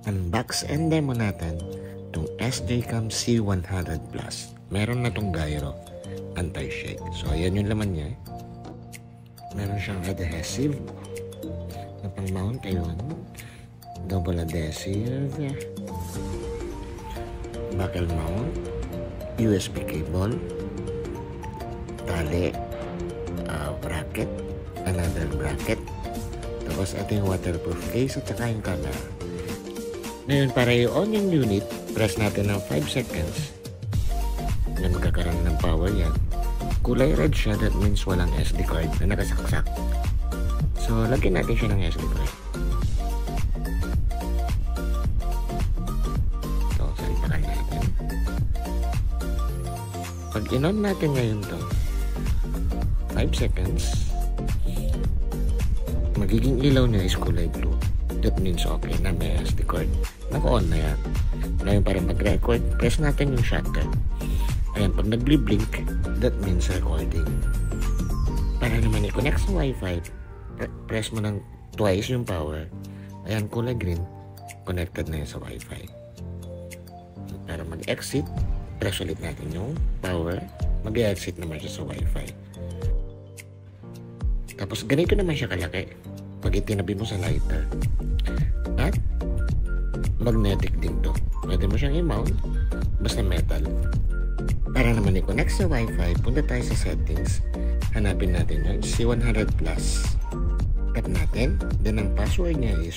Unbox and demo natin itong SJCAM C100 PLUS. Meron na itong gyro, anti-shake. So, ayan yung laman niya. Meron siyang adhesive na pang-mount. Ayun. Double adhesive. Buckle mount. USB cable. Tali. Bracket. Another bracket. Tapos ito yung waterproof case at saka yung camera. Ngayon, para i-on yung unit, press natin ng 5 seconds. Na magkakaroon ng power yan. Kulay red siya, that means walang SD card na nakasaksak. So, lagyan natin siya ng SD card. So, salipakan natin. Pag in-on natin ngayon to, 5 seconds, magiging ilaw niya is kulay blue. That means okay na, may SD card. Naka-on na yan. Ngayon, para mag-record, press natin yung shutter. Ayan, pag nag-blink, that means recording. Para naman i-connect sa Wi-Fi, press mo ng twice yung power. Ayan, kulay green, connected na yun sa Wi-Fi. Para mag-exit, press ulit natin yung power. Mag-exit naman siya sa Wi-Fi. Tapos, ganito naman siya kalaki pag itinabi mo sa lighter. At magnetic din to. Pwede mo siyang i-mount basta metal. Para naman i-connect sa Wi-Fi, punta tayo sa settings. Hanapin natin yung C100 PLUS. Tap natin. Then ang password niya is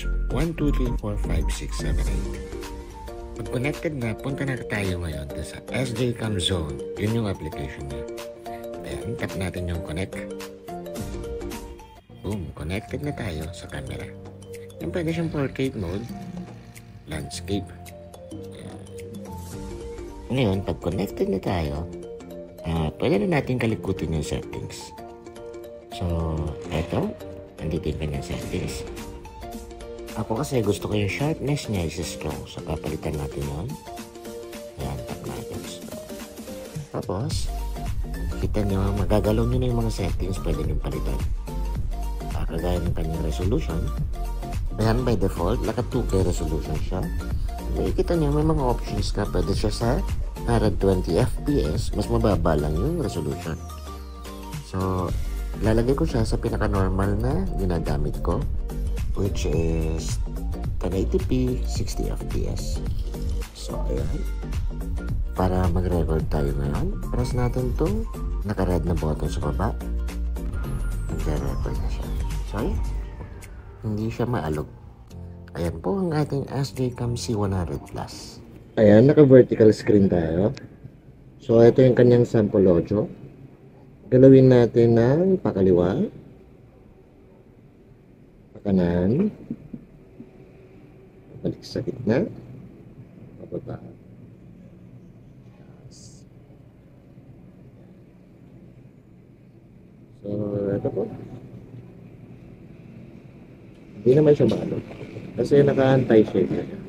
1234567 Pag connected na, punta na tayo ngayon sa SJCAM Zone. Yun yung application niya. Ayan, tap natin yung connect. Boom, connected na tayo sa camera. Yung pwede siyang portrait mode, landscape. Ngayon, pag connected na tayo, pwede na natin kalikutin yung settings. So, eto, nandito yung kanyang settings. Ako kasi gusto ko yung sharpness niya is strong. So, papalitan natin yun. Ayan, tap natin. So, tapos, kita nyo, magagalaw nyo na yung mga settings, pwede nyo palitan. Kagaya ng kanyang resolution. Ayan, by default, naka 2K resolution siya. Makikita niyo, may mga options na pwede siya sa 120 FPS. Mas mababa lang yung resolution. So, lalagay ko siya sa pinaka-normal na ginagamit ko, which is 1080p, 60 FPS. So, ayan. Para mag-record tayo ngayon, press natin itong naka-red na button sa baba. Mag-record na siya. So, ayan. Hindi siya maalog. Ayan po ang ating SJCAM C100 PLUS. Ayan, naka-vertical screen tayo. So, ito yung kanyang sample audio. Galawin natin ng pakaliwa, pakanan, balik sa gitna, pababa. So, ito po. Hindi naman siya maalog. Kasi naka-anti-shake na siya.